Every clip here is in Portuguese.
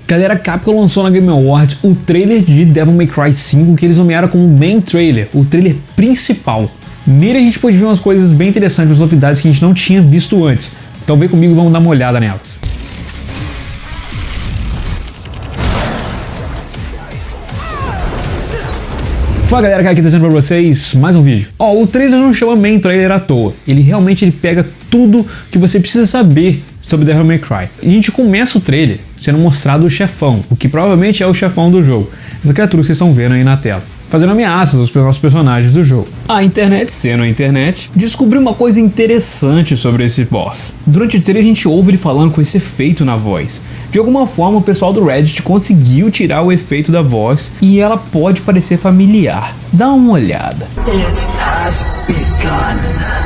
Galera, a Capcom lançou na Game Awards o trailer de Devil May Cry 5, que eles nomearam como Main Trailer, o trailer principal. Nele a gente pôde ver umas coisas bem interessantes, umas novidades que a gente não tinha visto antes. Então vem comigo e vamos dar uma olhada nelas. Fala galera, que aqui tá trazendo pra vocês mais um vídeo. O trailer não chama Main Trailer à toa. Ele realmente pega tudo que você precisa saber sobre Devil May Cry. E a gente começa o trailer sendo mostrado o chefão, o que provavelmente é o chefão do jogo. Essa criatura que vocês estão vendo aí na tela, fazendo ameaças aos nossos personagens do jogo. A internet, sendo a internet, descobriu uma coisa interessante sobre esse boss. Durante o trailer a gente ouve ele falando com esse efeito na voz. De alguma forma o pessoal do Reddit conseguiu tirar o efeito da voz e ela pode parecer familiar. Dá uma olhada. It has begun.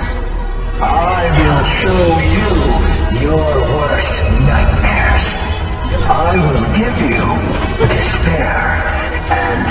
I will show you your worst nightmares. I will give you despair and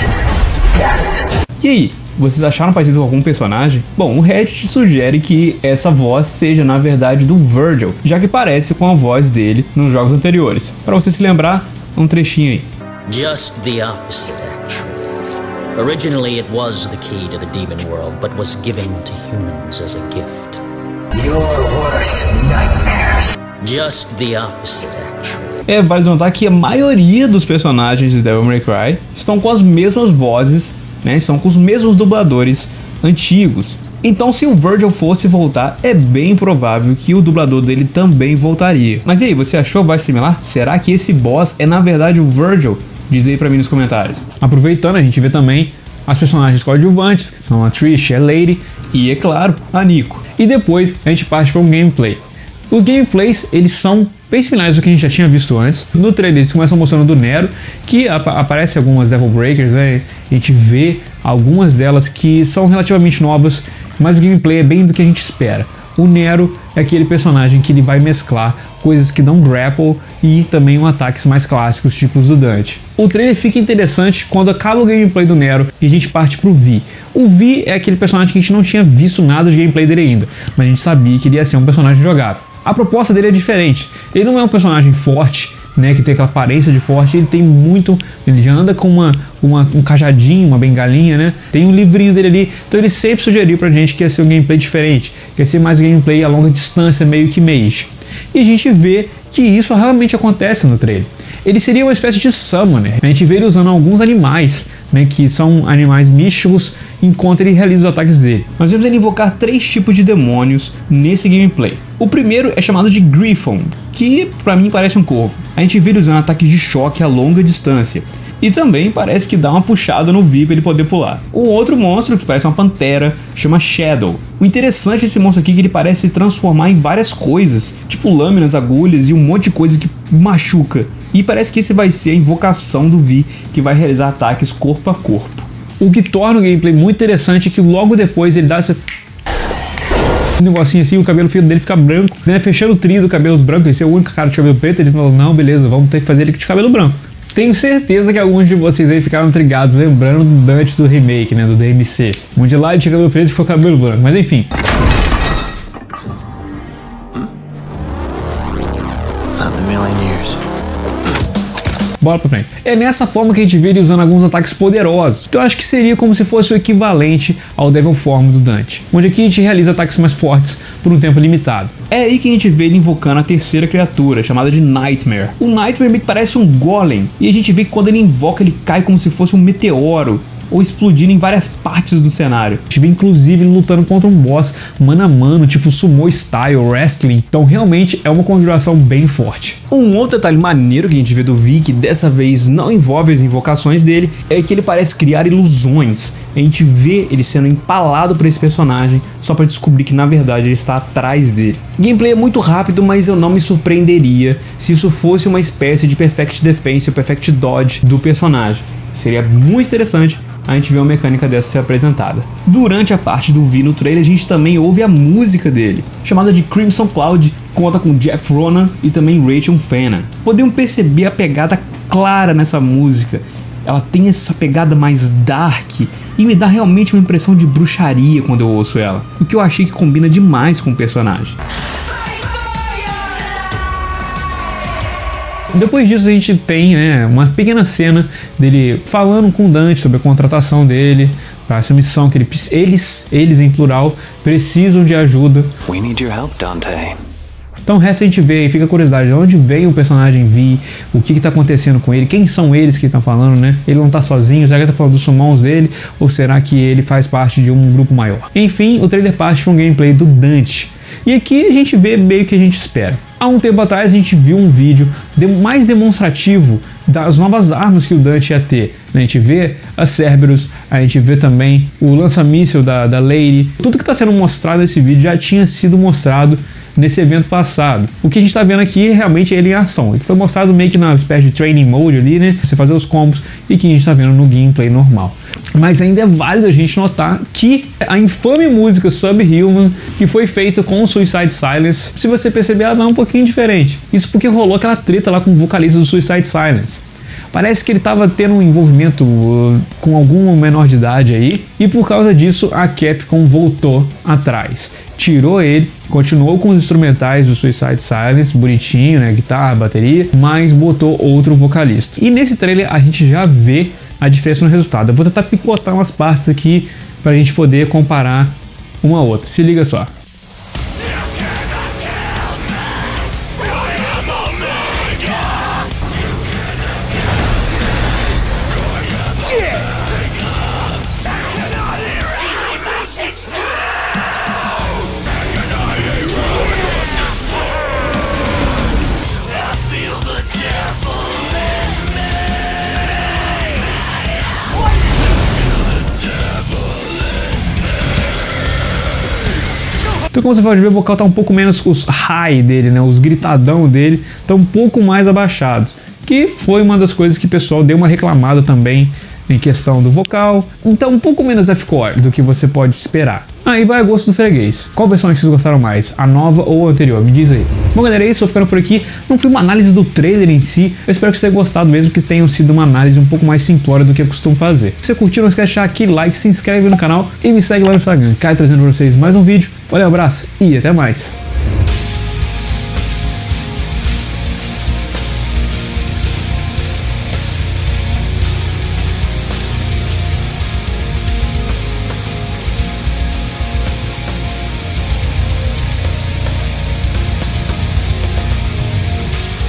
death. E aí, vocês acharam parecido com algum personagem? Bom, o Reddit sugere que essa voz seja na verdade do Virgil, já que parece com a voz dele nos jogos anteriores. Para você se lembrar, um trechinho aí. Just the opposite, actually. Originally it was the key to the demon world, but was given to humans as a gift. Your worst nightmares. Just the opposite, actually. É válido notar que a maioria dos personagens de Devil May Cry estão com as mesmas vozes, né? Estão com os mesmos dubladores antigos. Então, se o Virgil fosse voltar, é bem provável que o dublador dele também voltaria. Mas e aí, você achou a voz similar? Será que esse boss é na verdade o Virgil? Diz aí pra mim nos comentários. Aproveitando, a gente vê também as personagens coadjuvantes, que são a Trish, a Lady e, é claro, a Nico. E depois a gente parte para um gameplay. Os gameplays, eles são bem similares ao que a gente já tinha visto antes. No trailer eles começam mostrando do Nero, que aparece algumas Devil Breakers, né? A gente vê algumas delas que são relativamente novas, mas o gameplay é bem do que a gente espera. O Nero é aquele personagem que ele vai mesclar coisas que dão grapple e também ataques mais clássicos, tipos do Dante. O trailer fica interessante quando acaba o gameplay do Nero e a gente parte pro Vi. O Vi é aquele personagem que a gente não tinha visto nada de gameplay dele ainda, mas a gente sabia que ele ia ser um personagem jogável. A proposta dele é diferente. Ele não é um personagem forte, né, que tem aquela aparência de forte. Ele já anda com um cajadinho, uma bengalinha, né? Tem um livrinho dele ali. Então ele sempre sugeriu pra gente que ia ser um gameplay diferente, que ia ser mais gameplay a longa distância, meio que mage. E a gente vê que isso realmente acontece no trailer. Ele seria uma espécie de summoner. A gente vê ele usando alguns animais, né, que são animais místicos, enquanto ele realiza os ataques dele. Nós vemos ele invocar 3 tipos de demônios nesse gameplay. O primeiro é chamado de Griffon, que pra mim parece um corvo. A gente vê ele usando ataques de choque a longa distância. E também parece que dá uma puxada no Vi pra ele poder pular. O outro monstro, que parece uma pantera, chama Shadow. O interessante desse monstro aqui é que ele parece se transformar em várias coisas, tipo lâminas, agulhas e um monte de coisa que machuca. E parece que esse vai ser a invocação do Vi, que vai realizar ataques corpo a corpo. O que torna o gameplay muito interessante é que logo depois ele dá essa um negocinho assim, o cabelo dele fica branco, né? Fechando o trio do cabelo branco. Esse é o único cara de cabelo preto. Ele falou, não, beleza, vamos ter que fazer ele de cabelo branco. Tenho certeza que alguns de vocês aí ficaram intrigados, lembrando do Dante do remake, né, do DMC. Onde lá ele tinha cabelo preto e foi cabelo branco, mas enfim. Bora pra frente. É nessa forma que a gente vê ele usando alguns ataques poderosos. Então eu acho que seria como se fosse o equivalente ao Devil Form do Dante, onde aqui a gente realiza ataques mais fortes por um tempo limitado. É aí que a gente vê ele invocando a terceira criatura, chamada de Nightmare. O Nightmare meio que parece um golem, e a gente vê que quando ele invoca ele cai como se fosse um meteoro, ou explodindo em várias partes do cenário. A gente vê inclusive ele lutando contra um boss mano a mano, tipo sumo style, wrestling. Então realmente é uma conjuração bem forte. Um outro detalhe maneiro que a gente vê do Vi, que dessa vez não envolve as invocações dele, é que ele parece criar ilusões. A gente vê ele sendo empalado por esse personagem só para descobrir que na verdade ele está atrás dele. O gameplay é muito rápido, mas eu não me surpreenderia se isso fosse uma espécie de Perfect Defense ou Perfect Dodge do personagem. Seria muito interessante a gente ver uma mecânica dessa ser apresentada. Durante a parte do Vi no trailer, a gente também ouve a música dele, chamada de Crimson Cloud, conta com Jeff Ronan e também Rachel Fenna. Podemos perceber a pegada clara nessa música. Ela tem essa pegada mais dark e me dá realmente uma impressão de bruxaria quando eu ouço ela, o que eu achei que combina demais com o personagem. Depois disso a gente tem, né, uma pequena cena dele falando com o Dante sobre a contratação dele para essa missão que eles em plural precisam de ajuda. We need your help, Dante. Então resta a gente ver e fica a curiosidade de onde veio o personagem Vi, o que está acontecendo com ele, quem são eles que estão falando, né? Ele não está sozinho, será que ele está falando dos summons dele ou será que ele faz parte de um grupo maior? Enfim, o trailer parte para um gameplay do Dante. E aqui a gente vê meio que a gente espera. Há um tempo atrás a gente viu um vídeo mais demonstrativo das novas armas que o Dante ia ter. A gente vê a Cerberus, a gente vê também o lança-míssil da Lady. Tudo que está sendo mostrado nesse vídeo já tinha sido mostrado nesse evento passado. O que a gente está vendo aqui é realmente ele em ação. Ele foi mostrado meio que na espécie de training mode ali, né? Você fazer os combos e que a gente está vendo no gameplay normal. Mas ainda é válido a gente notar que a infame música Subhuman, que foi feita com o Suicide Silence, se você perceber, ela é um pouquinho diferente. Isso porque rolou aquela treta lá com o vocalista do Suicide Silence. Parece que ele estava tendo um envolvimento com algum menor de idade aí, e por causa disso a Capcom voltou atrás. Tirou ele, continuou com os instrumentais do Suicide Silence, bonitinho, né, guitarra, bateria, mas botou outro vocalista. E nesse trailer a gente já vê a diferença no resultado. Eu vou tentar picotar umas partes aqui pra gente poder comparar uma a outra. Se liga só. Então, como você pode ver, o vocal tá um pouco menos, os high dele, né, os gritadão dele estão um pouco mais abaixados, que foi uma das coisas que o pessoal deu uma reclamada também em questão do vocal. Então um pouco menos deathcore do que você pode esperar. Aí vai a gosto do freguês. Qual versão que vocês gostaram mais? A nova ou a anterior? Me diz aí. Bom galera, é isso, vou ficando por aqui. Não foi uma análise do trailer em si. Eu espero que você tenha gostado mesmo, que tenha sido uma análise um pouco mais simplória do que eu costumo fazer. Se você curtiu, não esquece de deixar aquele like, se inscreve no canal e me segue lá no Instagram. Caio trazendo pra vocês mais um vídeo. Valeu, abraço e até mais.